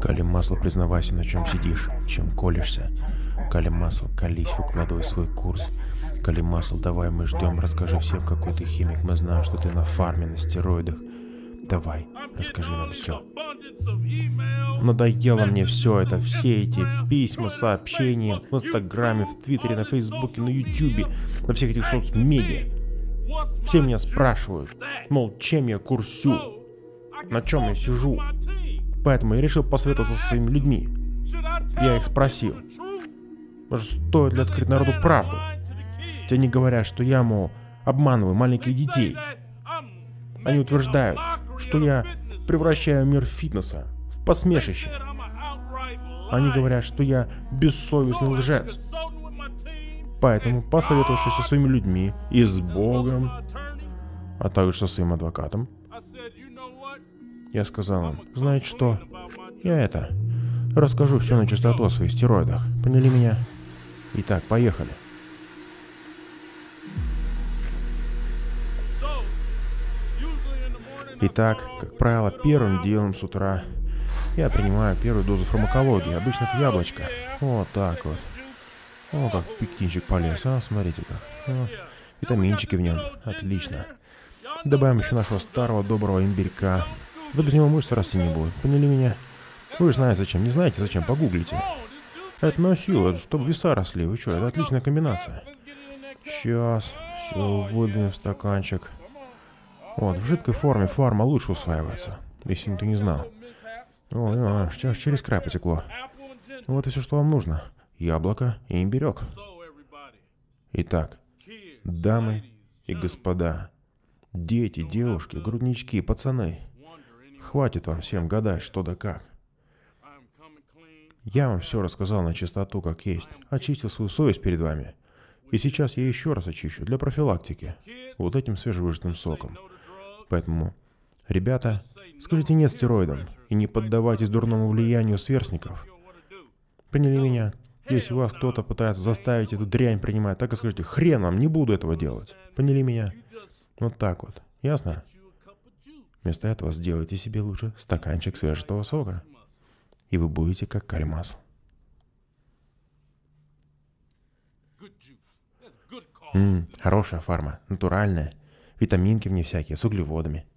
Кали масло, признавайся, на чем сидишь, чем колешься. Кали масло, колись, выкладывай свой курс. Кали масло, давай мы ждем, расскажи всем, какой ты химик. Мы знаем, что ты на фарме, на стероидах. Давай, расскажи нам все. Надоело мне все это, все эти письма, сообщения в Инстаграме, в Твиттере, на Фейсбуке, на Ютубе, на всех этих соцмедиа. Все меня спрашивают, мол, чем я курсю, на чем я сижу. Поэтому я решил посоветоваться со своими людьми. Я их спросил, может, стоит ли открыть народу правду. Те не говорят, что я, мол, обманываю маленьких детей. Они утверждают, что я превращаю мир фитнеса в посмешище. Они говорят, что я бессовестный лжец. Поэтому, посоветовавшись со своими людьми и с Богом, а также со своим адвокатом, я сказал им, знаете что, я расскажу все на чистоту о своих стероидах. Поняли меня? Итак, поехали. Итак, как правило, первым делом с утра я принимаю первую дозу фармакологии. Обычно это яблочко. Вот так вот. О, как пикничек полез, а? Смотрите как. О, витаминчики в нем. Отлично. Добавим еще нашего старого доброго имбирька. Да без него мышцы расти не будут. Поняли меня? Вы же знаете зачем. Не знаете зачем? Погуглите. Это на силу, это чтобы веса росли. Вы что, это отличная комбинация. Сейчас все выдвинем в стаканчик. Вот, в жидкой форме фарма лучше усваивается, если ты не знал. Ой, через край потекло. Вот и все, что вам нужно. Яблоко и имбирек. Итак, дамы и господа, дети, девушки, груднички, пацаны, хватит вам всем гадать, что да как. Я вам все рассказал на чистоту, как есть, очистил свою совесть перед вами. И сейчас я еще раз очищу для профилактики, вот этим свежевыжатым соком. Поэтому, ребята, скажите нет стероидам и не поддавайтесь дурному влиянию сверстников. Поняли меня? Если вас кто-то пытается заставить эту дрянь принимать, так и скажите, хрен вам, не буду этого делать. Поняли меня? Вот так вот. Ясно? Вместо этого сделайте себе лучше стаканчик свежего сока. И вы будете как Кали масло. Хорошая фарма, натуральная. Витаминки в ней всякие, с углеводами.